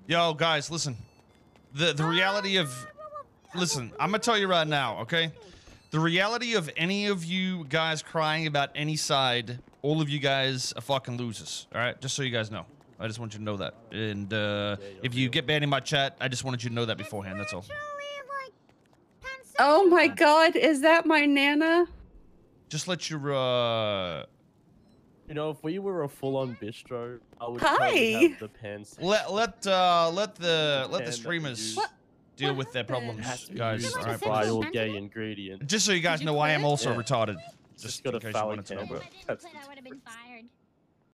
Yo, guys, listen. The reality of... Listen, I'm gonna tell you right now, okay? The reality of any of you guys crying about any side, all of you guys are fucking losers, all right? Just so you guys know. I just want you to know that. And if you get banned in my chat, I just wanted you to know that beforehand, that's all. Oh my god, is that my Nana? Just let your, You know, if we were a full-on bistro, I would Hi. totally have the pants. let the streamers deal with their happened? problems, guys. All right, Buy please. all gay ingredient. Just so you guys Did you know, I am quit? also Yeah. retarded. Just Just got in a case you phallic wanted to know. hand. But I would have been fired.